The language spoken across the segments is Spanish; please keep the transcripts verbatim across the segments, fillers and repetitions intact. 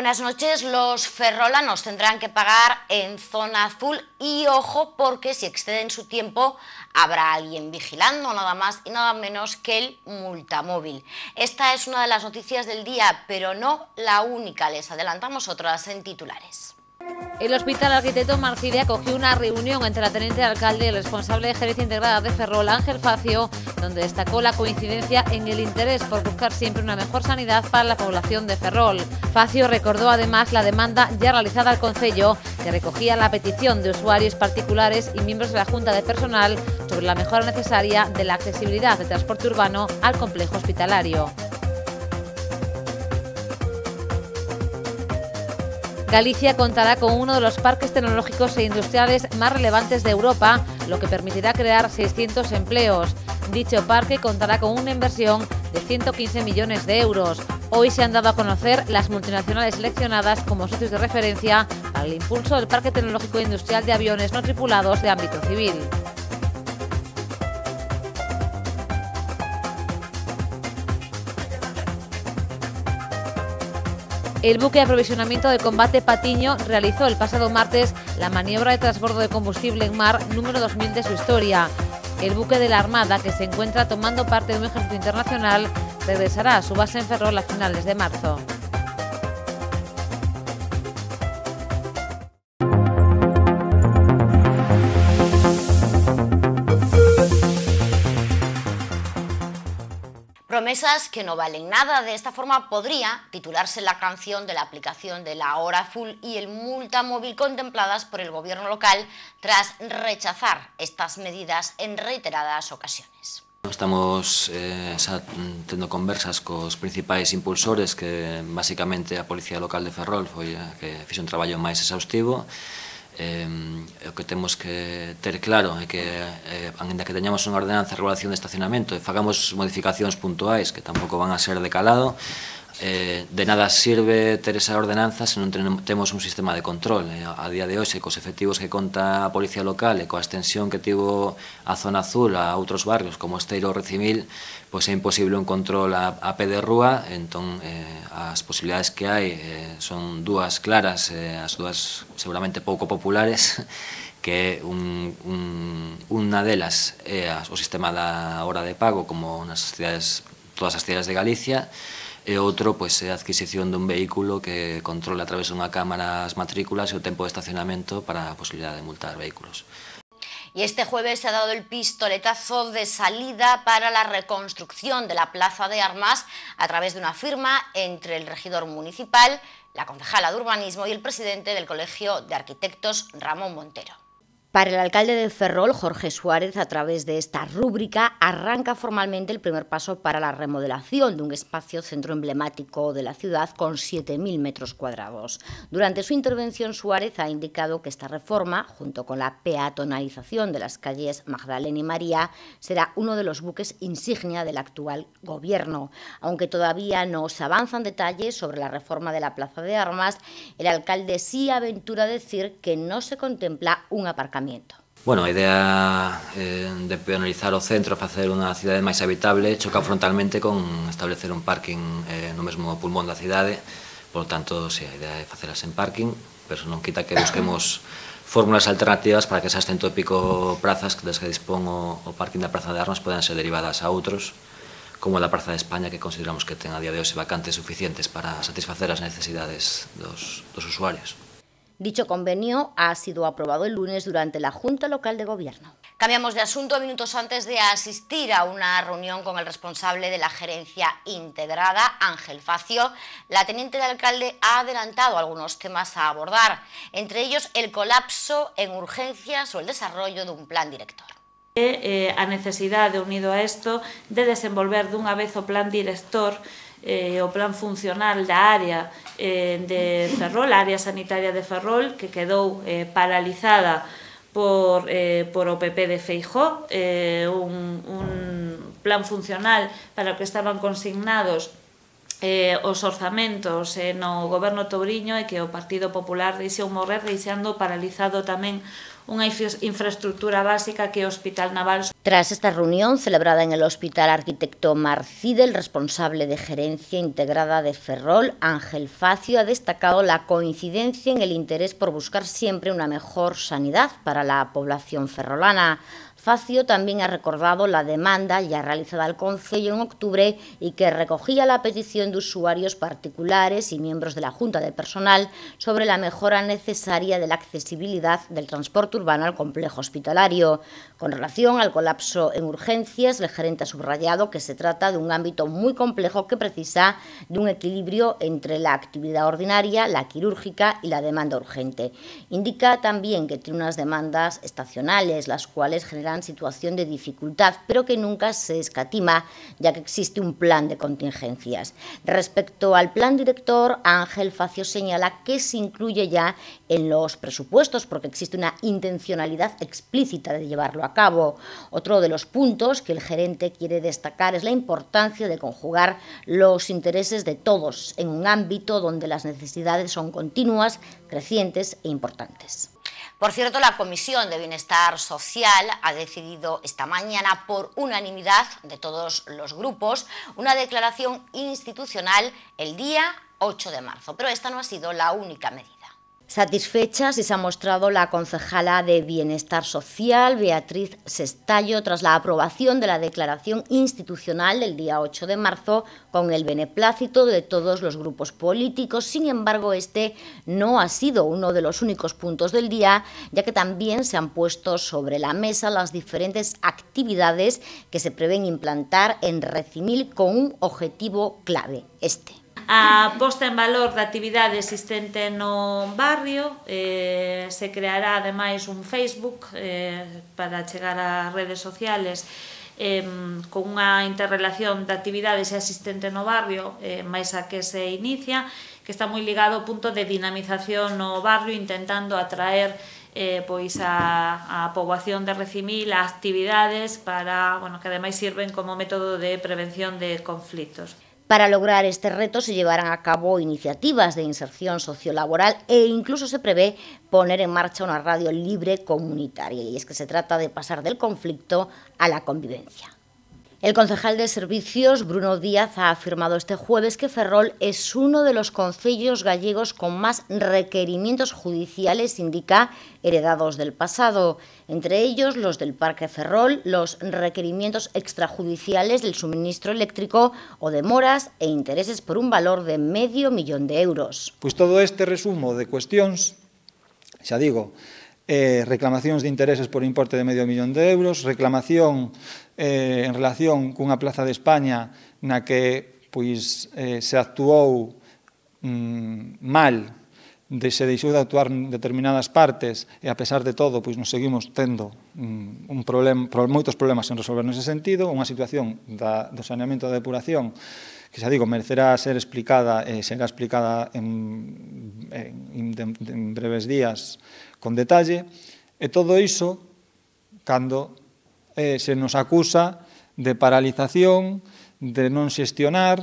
Buenas noches. Los ferrolanos tendrán que pagar en zona azul y ojo porque si exceden su tiempo habrá alguien vigilando, nada más y nada menos que el multamóvil. Esta es una de las noticias del día, pero no la única. Les adelantamos otras en titulares. El Hospital Arquitecto Marcide acogió una reunión entre la teniente de alcalde y el responsable de gerencia integrada de Ferrol, Ángel Facio, donde destacó la coincidencia en el interés por buscar siempre una mejor sanidad para la población de Ferrol. Facio recordó además la demanda ya realizada al concello, que recogía la petición de usuarios particulares y miembros de la Junta de Personal sobre la mejora necesaria de la accesibilidad del transporte urbano al complejo hospitalario. Galicia contará con uno de los parques tecnológicos e industriales más relevantes de Europa, lo que permitirá crear seiscientos empleos. Dicho parque contará con una inversión de ciento quince millones de euros. Hoy se han dado a conocer las multinacionales seleccionadas como socios de referencia para el impulso del Parque Tecnológico e Industrial de Aviones no tripulados de ámbito civil. El buque de aprovisionamiento de combate Patiño realizó el pasado martes la maniobra de transbordo de combustible en mar número dos mil de su historia. El buque de la Armada, que se encuentra tomando parte de un ejército internacional, regresará a su base en Ferrol a finales de marzo. Promesas que no valen nada. De esta forma podría titularse la canción de la aplicación de la hora azul y el multamóvil contempladas por el gobierno local tras rechazar estas medidas en reiteradas ocasiones. Estamos eh, tendo conversas cos principais impulsores, que basicamente a Policía Local de Ferrol foi a que fixe un traballo máis exhaustivo. Eh, o que temos que ter claro é que, eh, ainda que teñamos unha ordenanza de regulación de estacionamento e fagamos modificacións puntuais que tampouco van a ser de calado, eh, de nada sirve ter esa ordenanza se non temos un sistema de control. Eh, a día de hoxe, cos efectivos que conta a Policía Local e coa extensión que tivo a zona azul a outros barrios como Esteiro ou Recimil, pois é imposible un control a, a pé de rúa. Entón, eh, as posibilidades que hai eh, son dúas claras, eh, as dúas seguramente pouco populares, que un, un, unha delas é o sistema da hora de pago, como nas cidades, todas as cidades de Galicia, e outro pois, é a adquisición dun vehículo que controle a través dunha cámara as matrículas e o tempo de estacionamento para a posibilidade de multar vehículos. Y este jueves se ha dado el pistoletazo de salida para la reconstrucción de la Plaza de Armas a través de una firma entre el regidor municipal, la concejala de urbanismo y el presidente del Colegio de Arquitectos, Ramón Montero. Para el alcalde de Ferrol, Jorge Suárez, a través de esta rúbrica, arranca formalmente el primer paso para la remodelación de un espacio centro emblemático de la ciudad con siete mil metros cuadrados. Durante su intervención, Suárez ha indicado que esta reforma, junto con la peatonalización de las calles Magdalena y María, será uno de los buques insignia del actual gobierno. Aunque todavía no se avanzan detalles sobre la reforma de la Plaza de Armas, el alcalde sí aventura a decir que no se contempla un aparcamiento. Bueno, a idea eh, de peonalizar o centro, facer unha cidade máis habitable, choca frontalmente con establecer un parking eh, no mesmo pulmón da cidade. Por tanto, si, a idea é facelas en parking, pero non quita que busquemos fórmulas alternativas para que esas cento e pico prazas das que dispón o, o parking da Praza de Armas podan ser derivadas a outros, como a da Praza de España, que consideramos que ten a día de hoxe vacantes suficientes para satisfacer as necesidades dos, dos usuarios. Dicho convenio ha sido aprobado el lunes durante la Junta Local de Gobierno. Cambiamos de asunto. Minutos antes de asistir a una reunión con el responsable de la gerencia integrada, Ángel Facio, la teniente de alcalde ha adelantado algunos temas a abordar, entre ellos el colapso en urgencias o el desarrollo de un plan director. Eh, a necesidade, unido a isto, de desenvolver dunha vez o plan director, eh, o plan funcional da área eh, de Ferrol, a área sanitaria de Ferrol, que quedou eh, paralizada por, eh, por o P P de Feijóo, eh, un, un plan funcional para o que estaban consignados eh, os orzamentos eh, no goberno Touriño, e que o Partido Popular deixou morrer, deixando paralizado tamén unha infraestructura básica que é o Hospital Naval. Tras esta reunión celebrada en el Hospital Arquitecto Marcide, el responsable de Gerencia Integrada de Ferrol, Ángel Facio, ha destacado la coincidencia en el interés por buscar siempre una mejor sanidad para la población ferrolana. Facio también ha recordado la demanda ya realizada al Concello en octubre y que recogía la petición de usuarios particulares y miembros de la Junta de Personal sobre la mejora necesaria de la accesibilidad del transporte urbano al complejo hospitalario. Con relación al colapso en urgencias, el gerente ha subrayado que se trata de un ámbito muy complejo que precisa de un equilibrio entre la actividad ordinaria, la quirúrgica y la demanda urgente. Indica también que tiene unas demandas estacionales, las cuales generan situación de dificultad, pero que nunca se escatima, ya que existe un plan de contingencias. Respecto al plan director, Ángel Facio señala que se incluye ya en los presupuestos, porque existe una intencionalidad explícita de llevarlo a cabo. Otro de los puntos que el gerente quiere destacar es la importancia de conjugar los intereses de todos en un ámbito donde las necesidades son continuas, crecientes e importantes. Por cierto, la Comisión de Bienestar Social ha decidido esta mañana, por unanimidad de todos los grupos, una declaración institucional el día ocho de marzo. Pero esta no ha sido la única medida. Satisfecha sí se ha mostrado la concejala de Bienestar Social, Beatriz Sestallo, tras la aprobación de la declaración institucional del día ocho de marzo con el beneplácito de todos los grupos políticos. Sin embargo, este no ha sido uno de los únicos puntos del día, ya que también se han puesto sobre la mesa las diferentes actividades que se prevén implantar en Recimil con un objetivo clave, este. A posta en valor da actividade existente no barrio, eh, se creará ademais un Facebook eh, para chegar ás redes sociales eh, con unha interrelación de actividades existente no barrio, eh, máis a que se inicia, que está moi ligado ao punto de dinamización no barrio, intentando atraer eh, pois a, a poboación de Recimil a actividades para, bueno, que ademais sirven como método de prevención de conflitos. Para lograr este reto se llevarán a cabo iniciativas de inserción sociolaboral e incluso se prevé poner en marcha una radio libre comunitaria, y es que se trata de pasar del conflicto a la convivencia. El concejal de Servicios, Bruno Díaz, ha afirmado este jueves que Ferrol es uno de los concellos gallegos con más requerimientos judiciales, indica, heredados del pasado. Entre ellos, los del Parque Ferrol, los requerimientos extrajudiciales del suministro eléctrico o demoras e intereses por un valor de medio millón de euros. Pois todo este resumo de cuestións, xa digo, eh, reclamacións de intereses por importe de medio millón de euros, reclamación eh, en relación cunha plaza de España na que pois, eh, se actuou mm, mal, de se deixou de actuar en determinadas partes e a pesar de todo pois nos seguimos tendo mm, un problema, moitos problemas en resolver nese sentido, unha situación da, do saneamento da depuración que, xa digo, merecerá ser explicada e será explicada en, en, en breves días con detalle, e todo iso cando eh, se nos acusa de paralización, de non xestionar,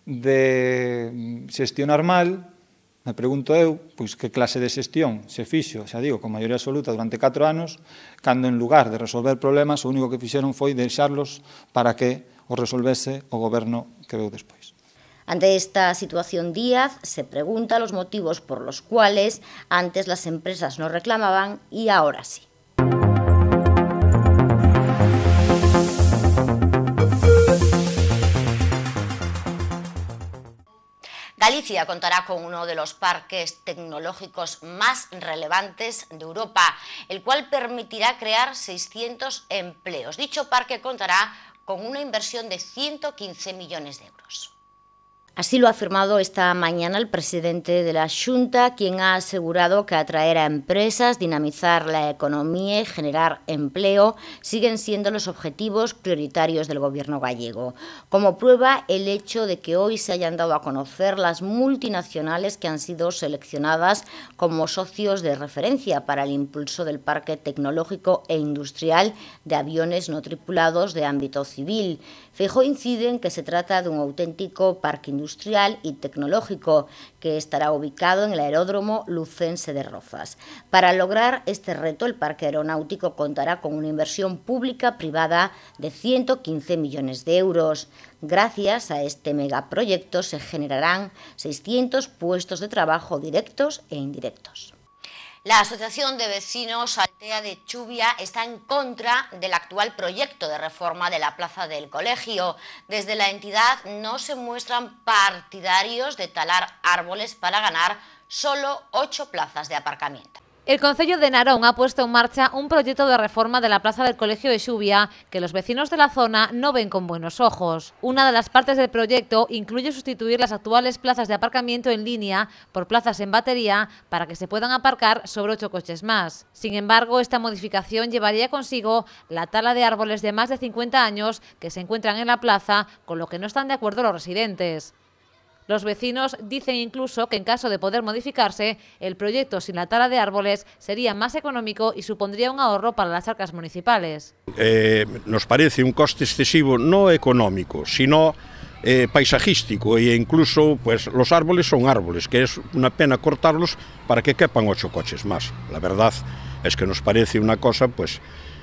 de xestionar mal. Me pregunto eu, pois que clase de xestión se fixo, xa digo, con maioría absoluta durante catro anos, cando en lugar de resolver problemas, o único que fixeron foi deixarlos para que os resolvese o goberno que veu despois. Ante esta situación, Díaz se pregunta los motivos por los cuales antes las empresas no reclamaban y ahora sí. Galicia contará con uno de los parques tecnológicos más relevantes de Europa, el cual permitirá crear seiscientos empleos. Dicho parque contará con una inversión de ciento quince millones de euros. Así lo ha afirmado esta mañana el presidente de la Xunta, quien ha asegurado que atraer a empresas, dinamizar la economía y generar empleo siguen siendo los objetivos prioritarios del gobierno gallego. Como prueba, el hecho de que hoy se hayan dado a conocer las multinacionales que han sido seleccionadas como socios de referencia para el impulso del parque tecnológico e industrial de aviones no tripulados de ámbito civil. Feijóo incide en que se trata de un auténtico parque industrial industrial y tecnológico, que estará ubicado en el aeródromo lucense de Rozas. Para lograr este reto, el parque aeronáutico contará con una inversión pública privada de ciento quince millones de euros. Gracias a este megaproyecto se generarán seiscientos puestos de trabajo directos e indirectos. La Asociación de Vecinos Altea de Chubia está en contra del actual proyecto de reforma de la plaza del colegio. Desde la entidad no se muestran partidarios de talar árboles para ganar solo ocho plazas de aparcamiento. El Concello de Narón ha puesto en marcha un proyecto de reforma de la plaza del Colegio de Xubia que los vecinos de la zona no ven con buenos ojos. Una de las partes del proyecto incluye sustituir las actuales plazas de aparcamiento en línea por plazas en batería para que se puedan aparcar sobre ocho coches más. Sin embargo, esta modificación llevaría consigo la tala de árboles de más de cincuenta años que se encuentran en la plaza, con lo que no están de acuerdo los residentes. Los vecinos dicen incluso que en caso de poder modificarse, el proyecto sin la tala de árboles sería más económico y supondría un ahorro para las arcas municipales. Eh, nos parece un coste excesivo no económico, sino eh, paisajístico, e incluso pues, los árboles son árboles, que es una pena cortarlos para que quepan ocho coches más. La verdad es que nos parece una cosa pues,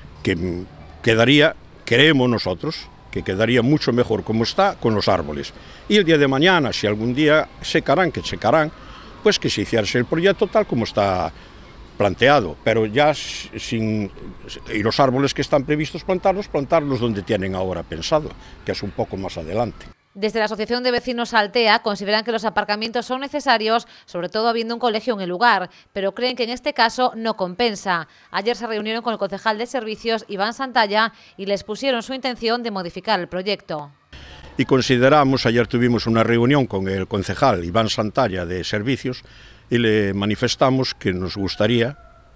que quedaría, creemos nosotros, que quedaría mucho mejor como está con los árboles. Y el día de mañana, si algún día secarán, que secarán, pues que se hiciese el proyecto tal como está planteado, pero ya sin... y los árboles que están previstos plantarlos, plantarlos donde tienen ahora pensado, que es un poco más adelante. Desde la Asociación de Vecinos Altea consideran que los aparcamientos son necesarios, sobre todo habiendo un colegio en el lugar, pero creen que en este caso no compensa. Ayer se reunieron con el concejal de Servicios, Iván Santalla, y les pusieron su intención de modificar el proyecto. Y consideramos, ayer tuvimos una reunión con el concejal Iván Santalla de Servicios y le manifestamos que nos gustaría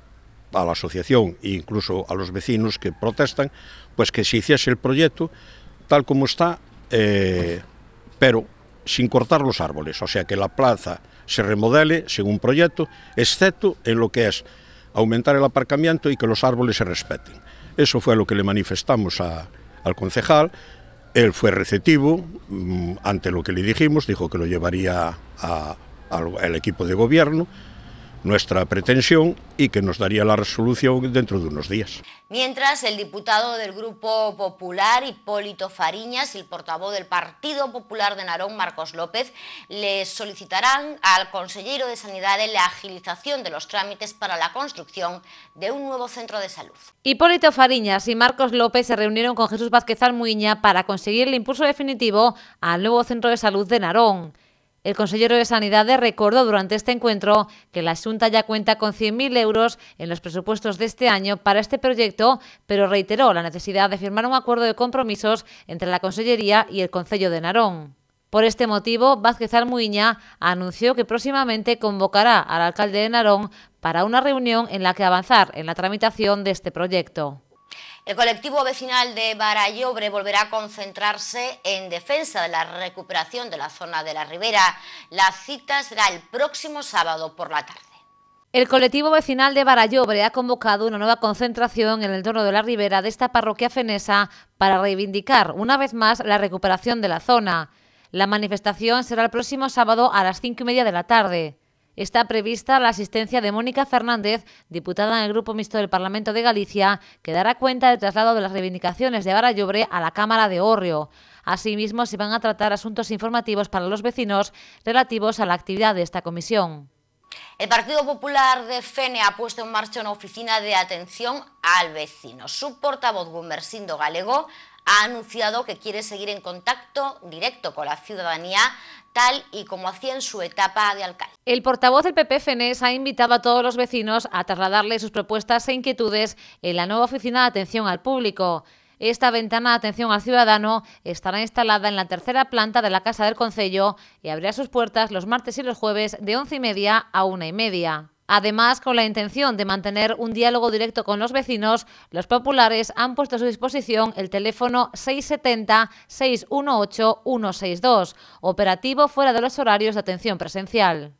a la asociación e incluso a los vecinos que protestan, pues que se hiciese el proyecto tal como está, eh, pero sin cortar los árboles, o sea que la plaza se remodele según proyecto, excepto en lo que es aumentar el aparcamiento y que los árboles se respeten. Eso fue lo que le manifestamos a, al concejal. Él fue receptivo mmm, ante lo que le dijimos, dijo que lo llevaría a, a, al equipo de gobierno, nuestra pretensión, y que nos daría la resolución dentro de unos días. Mientras, el diputado del Grupo Popular, Hipólito Fariñas, y el portavoz del Partido Popular de Narón, Marcos López, le solicitarán al consellero de Sanidade la agilización de los trámites para la construcción de un nuevo centro de salud. Hipólito Fariñas y Marcos López se reunieron con Jesús Vázquez Almuiña para conseguir el impulso definitivo al nuevo centro de salud de Narón. El consellero de Sanidade recordó durante este encuentro que la Xunta ya cuenta con cien mil euros en los presupuestos de este año para este proyecto, pero reiteró la necesidad de firmar un acuerdo de compromisos entre la Consellería y el Concello de Narón. Por este motivo, Vázquez Almuiña anunció que próximamente convocará al alcalde de Narón para una reunión en la que avanzar en la tramitación de este proyecto. El colectivo vecinal de Barallobre volverá a concentrarse en defensa de la recuperación de la zona de la Ribera. La cita será el próximo sábado por la tarde. El colectivo vecinal de Barallobre ha convocado una nueva concentración en el entorno de la Ribera de esta parroquia fenesa para reivindicar una vez más la recuperación de la zona. La manifestación será el próximo sábado a las cinco y media de la tarde. Está prevista la asistencia de Mónica Fernández, diputada en el Grupo Mixto del Parlamento de Galicia, que dará cuenta del traslado de las reivindicaciones de Barallobre a la Cámara de Hórreo. Asimismo, se van a tratar asuntos informativos para los vecinos relativos a la actividad de esta comisión. El Partido Popular de Fene ha puesto en marcha una oficina de atención al vecino. Su portavoz, Gumersindo Galego, ha anunciado que quiere seguir en contacto directo con la ciudadanía, tal y como hacía en su etapa de alcalde. El portavoz del P P Fenés ha invitado a todos los vecinos a trasladarle sus propuestas e inquietudes en la nueva oficina de atención al público. Esta ventana de atención al ciudadano estará instalada en la tercera planta de la Casa del Concello y abrirá sus puertas los martes y los jueves de once y media a una y media. Además, con la intención de mantener un diálogo directo con los vecinos, los populares han puesto a su disposición el teléfono seis siete cero, seis uno ocho, uno seis dos, operativo fuera de los horarios de atención presencial.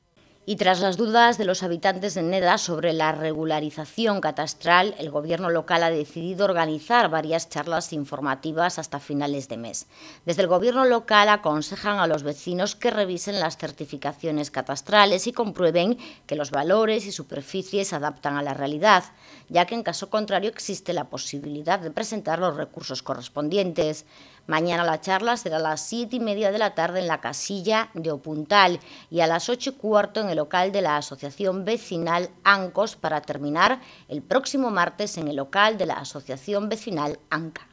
Y tras las dudas de los habitantes de Neda sobre la regularización catastral, el Gobierno local ha decidido organizar varias charlas informativas hasta finales de mes. Desde el Gobierno local aconsejan a los vecinos que revisen las certificaciones catastrales y comprueben que los valores y superficies se adaptan a la realidad, ya que en caso contrario existe la posibilidad de presentar los recursos correspondientes. Mañana la charla será a las siete y media de la tarde en la casilla de Opuntal y a las ocho y cuarto en el local de la Asociación Vecinal ANCOS, para terminar el próximo martes en el local de la Asociación Vecinal ANCA.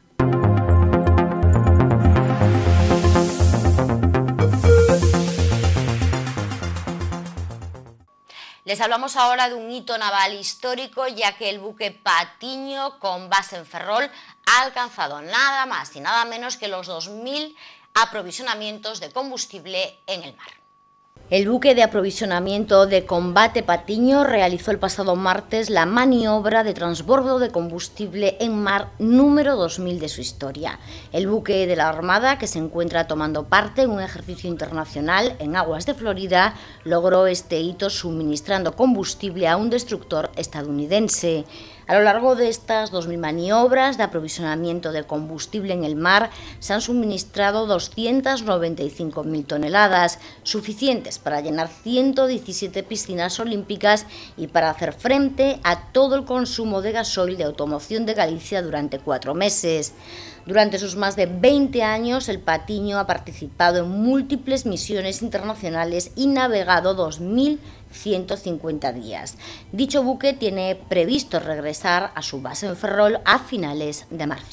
Les hablamos ahora de un hito naval histórico, ya que el buque Patiño, con base en Ferrol, ha alcanzado nada más y nada menos que los dos mil aprovisionamientos de combustible en el mar. El buque de aprovisionamiento de combate Patiño realizó el pasado martes la maniobra de transbordo de combustible en mar número dos mil de su historia. El buque de la Armada, que se encuentra tomando parte en un ejercicio internacional en aguas de Florida, logró este hito suministrando combustible a un destructor estadounidense. A lo largo de estas dos mil maniobras de aprovisionamiento de combustible en el mar se han suministrado doscientas noventa y cinco mil toneladas, suficientes para llenar ciento diecisiete piscinas olímpicas y para hacer frente a todo el consumo de gasoil de Automoción de Galicia durante cuatro meses. Durante sus más de veinte años, el Patiño ha participado en múltiples misiones internacionales y navegado dos mil ciento cincuenta días. Dicho buque tiene previsto regresar a su base en Ferrol a finales de marzo.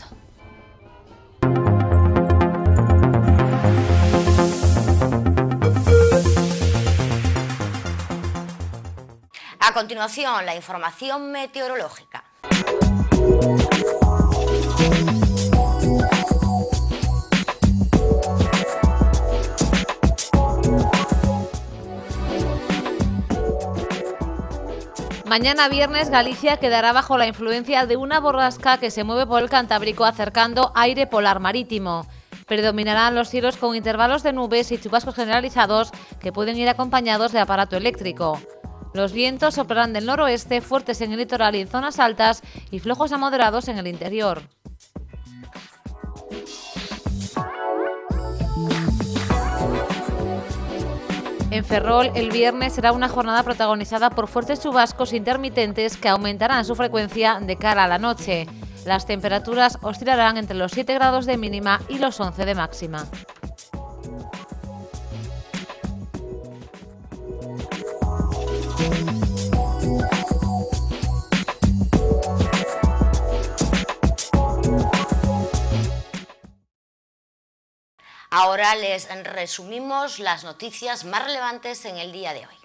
A continuación, la información meteorológica. Mañana viernes Galicia quedará bajo la influencia de una borrasca que se mueve por el Cantábrico acercando aire polar marítimo. Predominarán los cielos con intervalos de nubes y chubascos generalizados que pueden ir acompañados de aparato eléctrico. Los vientos soplarán del noroeste, fuertes en el litoral y en zonas altas, y flojos a moderados en el interior. En Ferrol, el viernes será una jornada protagonizada por fuertes chubascos intermitentes que aumentarán su frecuencia de cara a la noche. Las temperaturas oscilarán entre los siete grados de mínima y los once de máxima. Ahora les resumimos las noticias más relevantes en el día de hoy.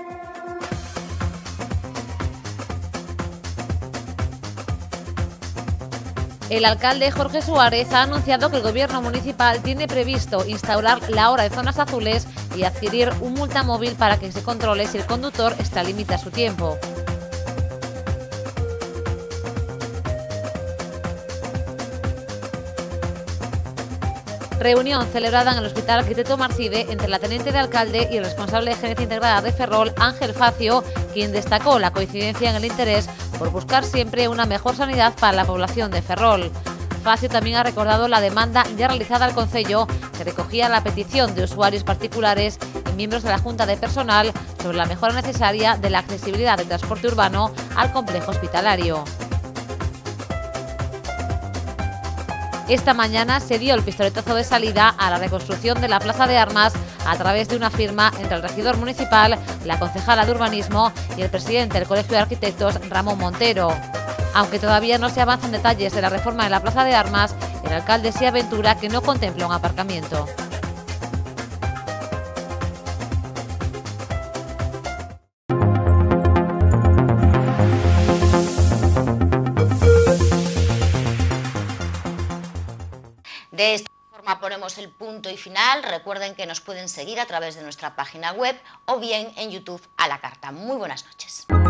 El alcalde Jorge Suárez ha anunciado que el gobierno municipal tiene previsto instaurar la hora de zonas azules y adquirir un multamóvil para que se controle si el conductor extralimita su tiempo. Reunión celebrada en el Hospital Arquitecto Marcide entre la teniente de alcalde y el responsable de Gerencia Integrada de Ferrol, Ángel Facio, quien destacó la coincidencia en el interés por buscar siempre una mejor sanidad para la población de Ferrol. Facio también ha recordado la demanda ya realizada al Concello, que recogía la petición de usuarios particulares y miembros de la Junta de Personal sobre la mejora necesaria de la accesibilidad del transporte urbano al complejo hospitalario. Esta mañana se dio el pistoletazo de salida a la reconstrucción de la Plaza de Armas a través de una firma entre el regidor municipal, la concejala de Urbanismo y el presidente del Colegio de Arquitectos, Ramón Montero. Aunque todavía no se avanzan detalles de la reforma de la Plaza de Armas, el alcalde se aventura que no contempla un aparcamiento. De esta forma ponemos el punto y final. Recuerden que nos pueden seguir a través de nuestra página web o bien en YouTube a la carta. Muy buenas noches.